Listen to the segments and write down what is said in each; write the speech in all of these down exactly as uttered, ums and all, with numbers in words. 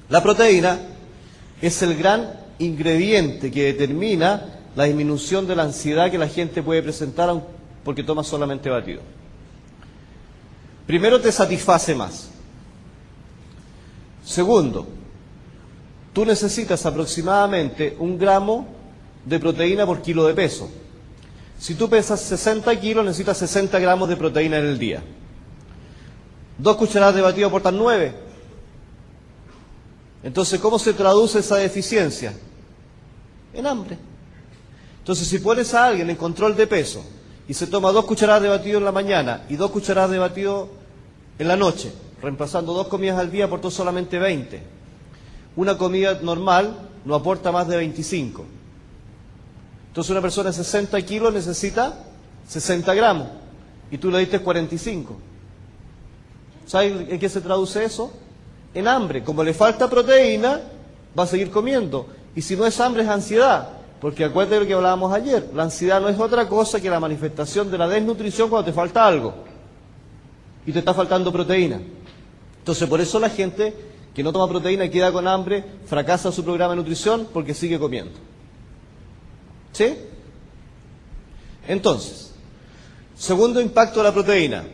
La proteína es el gran ingrediente que determina la disminución de la ansiedad que la gente puede presentar porque toma solamente batido. Primero, te satisface más. Segundo, tú necesitas aproximadamente un gramo de proteína por kilo de peso. Si tú pesas sesenta kilos, necesitas sesenta gramos de proteína en el día. Dos cucharadas de batido aportan nueve. Entonces, ¿cómo se traduce esa deficiencia? En hambre. Entonces, si pones a alguien en control de peso y se toma dos cucharadas de batido en la mañana y dos cucharadas de batido en la noche, reemplazando dos comidas al día, aportó solamente veinte. Una comida normal no aporta más de veinticinco. Entonces, una persona de sesenta kilos necesita sesenta gramos y tú le diste cuarenta y cinco. ¿Sabes en qué se traduce eso? En hambre. Como le falta proteína, va a seguir comiendo. Y si no es hambre, es ansiedad. Porque acuérdate de lo que hablábamos ayer. La ansiedad no es otra cosa que la manifestación de la desnutrición cuando te falta algo. Y te está faltando proteína. Entonces, por eso la gente que no toma proteína y queda con hambre, fracasa su programa de nutrición porque sigue comiendo. ¿Sí? Entonces, segundo impacto de la proteína.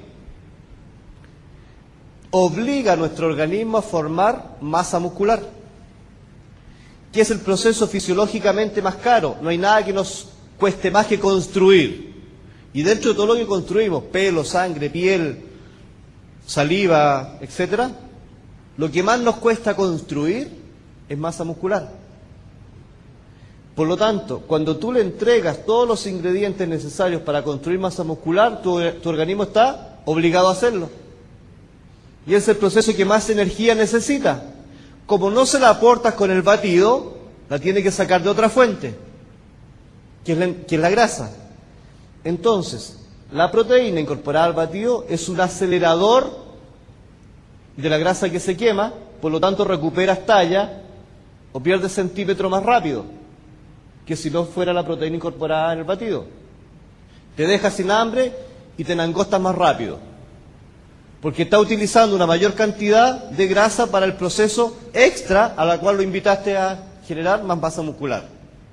Obliga a nuestro organismo a formar masa muscular, que es el proceso fisiológicamente más caro. No hay nada que nos cueste más que construir. Y dentro de todo lo que construimos, pelo, sangre, piel, saliva, etcétera, lo que más nos cuesta construir es masa muscular. Por lo tanto, cuando tú le entregas todos los ingredientes necesarios para construir masa muscular, tu, tu organismo está obligado a hacerlo. Y es el proceso que más energía necesita. Como no se la aportas con el batido, la tiene que sacar de otra fuente, que es la, que es la grasa. Entonces, la proteína incorporada al batido es un acelerador de la grasa que se quema, por lo tanto recuperas talla o pierdes centímetro más rápido que si no fuera la proteína incorporada en el batido. Te dejas sin hambre y te engostas más rápido, porque está utilizando una mayor cantidad de grasa para el proceso extra a la cual lo invitaste a generar más masa muscular.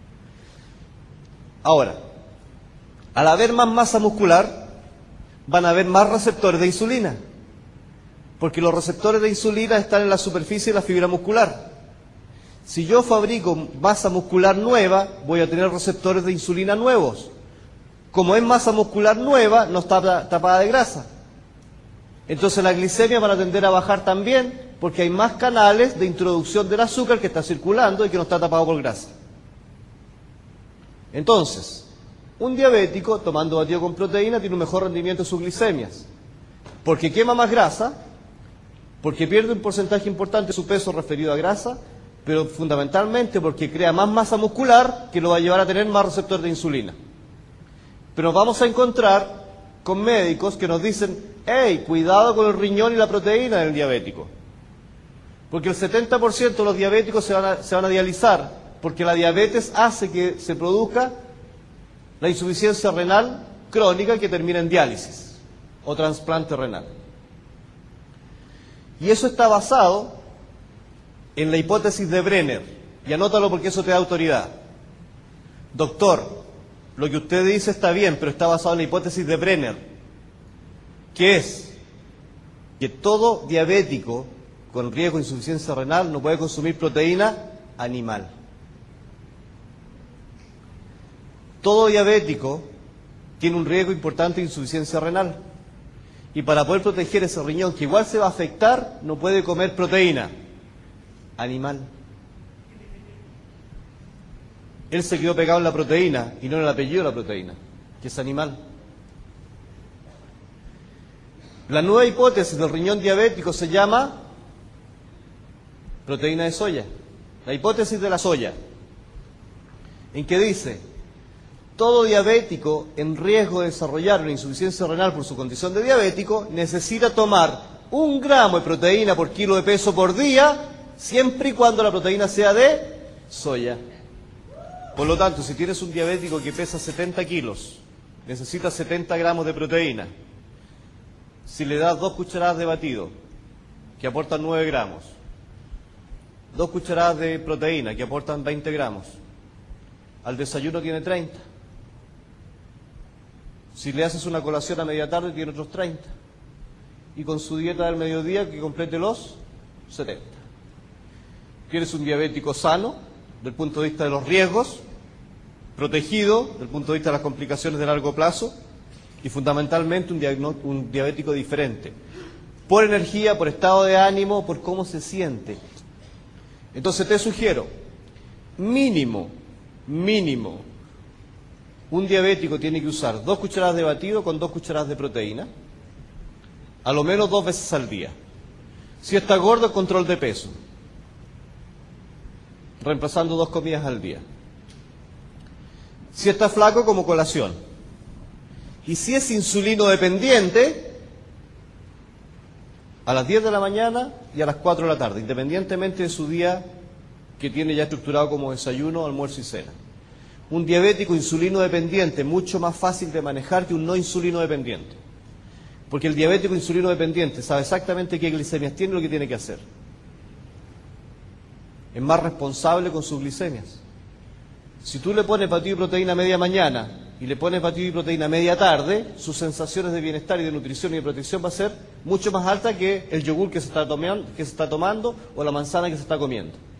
Ahora, al haber más masa muscular, van a haber más receptores de insulina, porque los receptores de insulina están en la superficie de la fibra muscular. Si yo fabrico masa muscular nueva, voy a tener receptores de insulina nuevos. Como es masa muscular nueva, no está tapada de grasa. Entonces la glicemia va a tender a bajar también, porque hay más canales de introducción del azúcar que está circulando y que no está tapado por grasa. Entonces, un diabético tomando batido con proteína tiene un mejor rendimiento de sus glicemias, porque quema más grasa, porque pierde un porcentaje importante de su peso referido a grasa, pero fundamentalmente porque crea más masa muscular que lo va a llevar a tener más receptores de insulina. Pero nos vamos a encontrar con médicos que nos dicen: hey, cuidado con el riñón y la proteína del diabético, porque el setenta por ciento de los diabéticos se van a, se van a dializar, porque la diabetes hace que se produzca la insuficiencia renal crónica que termina en diálisis o trasplante renal. Y eso está basado en la hipótesis de Brenner, y anótalo porque eso te da autoridad. Doctor, lo que usted dice está bien, pero está basado en la hipótesis de Brenner, que es que todo diabético con riesgo de insuficiencia renal no puede consumir proteína animal. Todo diabético tiene un riesgo importante de insuficiencia renal, y para poder proteger ese riñón, que igual se va a afectar, no puede comer proteína animal. Él se quedó pegado en la proteína y no en el apellido de la proteína, que es animal. La nueva hipótesis del riñón diabético se llama proteína de soya, la hipótesis de la soya, en que dice: todo diabético en riesgo de desarrollar una insuficiencia renal por su condición de diabético necesita tomar un gramo de proteína por kilo de peso por día, siempre y cuando la proteína sea de soya. Por lo tanto, si tienes un diabético que pesa setenta kilos, necesita setenta gramos de proteína. Si le das dos cucharadas de batido, que aportan nueve gramos, dos cucharadas de proteína que aportan veinte gramos. Al desayuno tiene treinta. Si le haces una colación a media tarde tiene otros treinta. Y con su dieta del mediodía que complete los setenta. Tienes un diabético sano, desde el punto de vista de los riesgos, protegido, desde el punto de vista de las complicaciones de largo plazo, y fundamentalmente un, un diabético diferente. Por energía, por estado de ánimo, por cómo se siente. Entonces te sugiero, mínimo, mínimo, un diabético tiene que usar dos cucharadas de batido con dos cucharadas de proteína, a lo menos dos veces al día. Si está gordo, control de peso, reemplazando dos comidas al día. Si está flaco, como colación. Y si es insulino dependiente, a las diez de la mañana y a las cuatro de la tarde, independientemente de su día que tiene ya estructurado como desayuno, almuerzo y cena. Un diabético insulino dependiente mucho más fácil de manejar que un no insulino dependiente. Porque el diabético insulino dependiente sabe exactamente qué glicemias tiene y lo que tiene que hacer. Es más responsable con sus glicemias. Si tú le pones batido y proteína media mañana y le pones batido y proteína media tarde, sus sensaciones de bienestar y de nutrición y de protección va a ser mucho más alta que el yogur que se está tomando, que se está tomando o la manzana que se está comiendo.